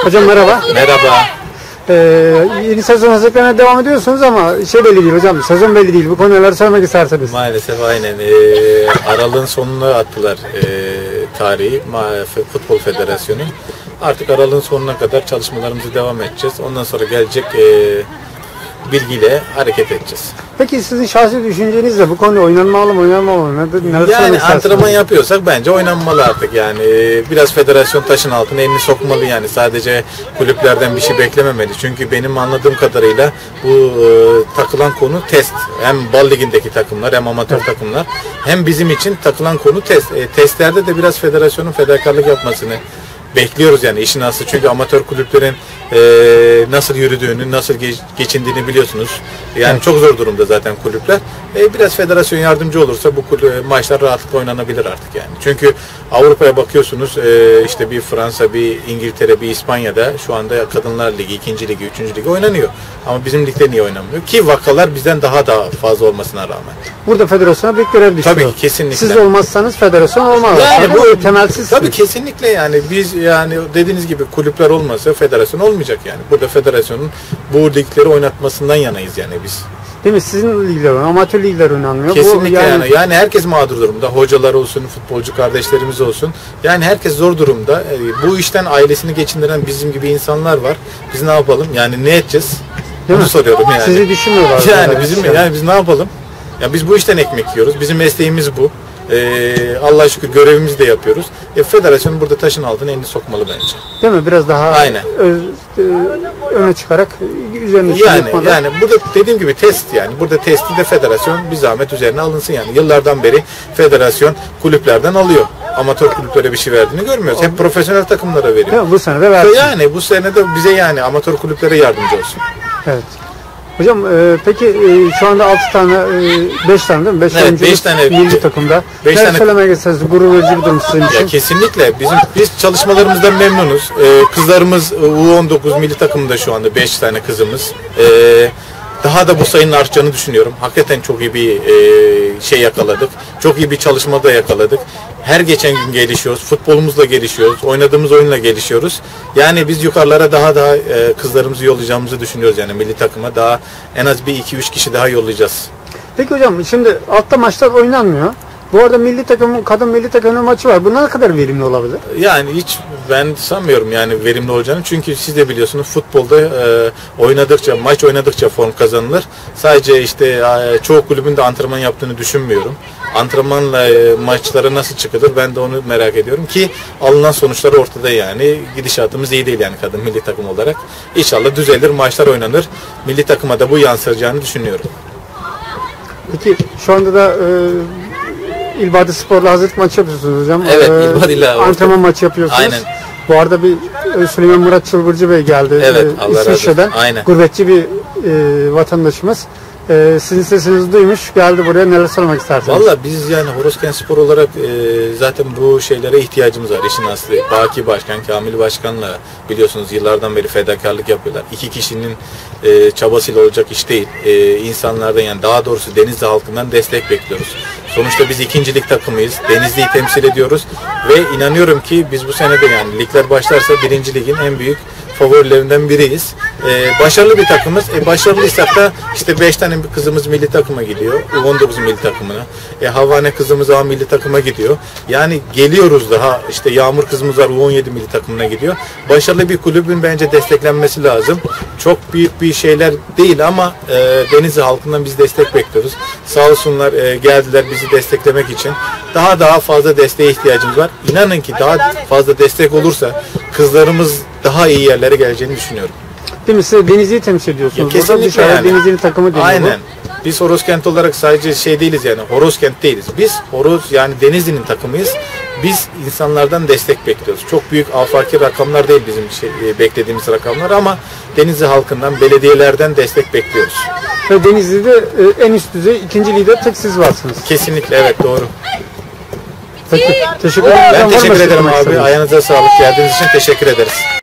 Hocam merhaba. Merhaba. Yeni sezon hazırlıklarına devam ediyorsunuz ama belli değil hocam. Sezon belli değil. Bu konuları sormak isterseniz. Maalesef aynen. Aralığın sonuna attılar tarihi Futbol Federasyonu. Artık aralığın sonuna kadar çalışmalarımızı devam edeceğiz. Ondan sonra gelecek bilgiyle hareket edeceğiz. Peki sizin şahsi düşüncenizle bu konuda oynanmalı mı, oynanmalı mı? Yani antrenman yapıyorsak bence oynanmalı artık. Yani biraz federasyon taşın altına elini sokmalı yani. Sadece kulüplerden bir şey beklememeli. Çünkü benim anladığım kadarıyla bu takılan konu test. Hem Bal Ligi'ndeki takımlar hem amatör takımlar. Hem bizim için takılan konu test. Testlerde de biraz federasyonun fedakarlık yapmasını bekliyoruz yani işin aslı, çünkü amatör kulüplerin nasıl yürüdüğünü, nasıl geçindiğini biliyorsunuz. Yani çok zor durumda zaten kulüpler. Biraz federasyon yardımcı olursa bu maçlar rahatlıkla oynanabilir artık yani. Çünkü Avrupa'ya bakıyorsunuz, işte bir Fransa, bir İngiltere, bir İspanya'da şu anda Kadınlar Ligi, 2. Ligi, 3. Ligi oynanıyor. Ama bizim ligde niye oynanmıyor? Ki vakalar bizden daha fazla olmasına rağmen. Burada federasyona büyük görev düşüyor. Tabii kesinlikle. Siz olmazsanız federasyon olmaz. Yani bu temelsiz. Tabii kesinlikle yani biz yani dediğiniz gibi kulüpler olmasa federasyon olmayacak yani. Burada federasyonun bu ligleri oynatmasından yanayız yani biz. Değil mi? Sizin ligler, amatör ligler oynanmıyor. Kesinlikle yani herkes mağdur durumda. Hocalar olsun, futbolcu kardeşlerimiz olsun. Yani herkes zor durumda. Bu işten ailesini geçindiren bizim gibi insanlar var. Biz ne yapalım? Yani ne edeceğiz? Bunu soruyorum yani. Sizi düşünmüyorlar. Yani biz ne yapalım? Ya biz bu işten ekmek yiyoruz. Bizim mesleğimiz bu. Allah'a şükür görevimizi de yapıyoruz. Federasyon burada taşın altına elini sokmalı bence. Değil mi? Biraz daha aynen. Öne çıkarak üzerine yani burada dediğim gibi test yani. Burada testi de federasyon bir zahmet üzerine alınsın yani. Yıllardan beri federasyon kulüplerden alıyor. Amatör kulüplere bir şey verdiğini görmüyoruz. Hep profesyonel takımlara veriyor. Değil mi? Bu sene de versin. Yani bu sene de bize yani amatör kulüplere yardımcı olsun. Evet. Hocam peki şu anda 6 tane, 5 tane değil mi? 5 tane milli takımda. 5 tane söylemeye geçseniz gurur verici bir durum sizin için. Ya kesinlikle. Biz çalışmalarımızdan memnunuz. Kızlarımız U19 milli takımında şu anda 5 tane kızımız. Daha da bu sayının artacağını düşünüyorum. Hakikaten çok iyi bir şey yakaladık. Çok iyi bir çalışmada yakaladık. Her geçen gün gelişiyoruz. Futbolumuzla gelişiyoruz. Oynadığımız oyunla gelişiyoruz. Yani biz yukarılara daha kızlarımızı yollayacağımızı düşünüyoruz yani milli takıma. Daha en az bir 2-3 kişi daha yollayacağız. Peki hocam şimdi altta maçlar oynanmıyor. Bu arada kadın milli takımın maçı var. Bu ne kadar verimli olabilir? Yani hiç ben sanmıyorum yani verimli olacağını. Çünkü siz de biliyorsunuz futbolda maç oynadıkça form kazanılır. Sadece işte çoğu kulübün de antrenman yaptığını düşünmüyorum. Antrenmanla maçlara nasıl çıkılır ben de onu merak ediyorum ki alınan sonuçlar ortada yani. Gidişatımız iyi değil yani kadın milli takım olarak. İnşallah düzelir, maçlar oynanır. Milli takıma da bu yansıracağını düşünüyorum. Peki şu anda da İlbadi Spor'la hazırlık maçı yapıyorsunuz hocam. Evet, İlbadi'yle antrenman maçı yapıyorsunuz. Aynen. Bu arada bir Süleyman Murat Çılbırcı Bey geldi. Evet, İsviçre'den. Gurbetçi bir vatandaşımız. Sizin sesinizi duymuş, geldi buraya, neler sormak istersiniz? Valla biz yani Horoskent Spor olarak zaten bu şeylere ihtiyacımız var. İşin aslı Baki Başkan, Kamil Başkan'la biliyorsunuz yıllardan beri fedakarlık yapıyorlar. 2 kişinin çabasıyla olacak iş değil. İnsanlardan yani daha doğrusu Denizli halkından destek bekliyoruz. Sonuçta biz 2. lig takımıyız. Denizli'yi temsil ediyoruz ve inanıyorum ki biz bu sene de yani ligler başlarsa 1. ligin en büyük favorilerinden biriyiz. Başarılı bir takımız. Başarılıysak da işte 5 tane bir kızımız milli takıma gidiyor. U19 milli takımına. Havane kızımız A milli takıma gidiyor. Yani geliyoruz daha. İşte Yağmur kızımız var U17 milli takımına gidiyor. Başarılı bir kulübün bence desteklenmesi lazım. Çok büyük bir şeyler değil ama Denizli halkından biz destek bekliyoruz. Sağ olsunlar geldiler bizi desteklemek için. Daha fazla desteğe ihtiyacımız var. İnanın ki daha fazla destek olursa kızlarımız daha iyi yerlere geleceğini düşünüyorum. Değil mi? Siz Denizli'yi temsil ediyorsunuz. Ya kesinlikle yani. Denizli'nin takımı deniyor. Aynen. Biz Horoskent olarak sadece şey değiliz yani. Horoskent değiliz. Biz yani Denizli'nin takımıyız. Biz insanlardan destek bekliyoruz. Çok büyük afaki rakamlar değil bizim beklediğimiz rakamlar ama Denizli halkından, belediyelerden destek bekliyoruz. Ve Denizli'de en üst düzey 2. ligde tek siz varsınız. Kesinlikle evet, doğru. Peki, teşekkür ederim. Ben teşekkür ederim abi. Ayağınıza sağlık. Geldiğiniz için teşekkür ederiz.